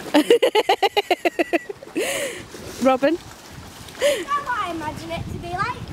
Robin? That's what I imagine it to be like.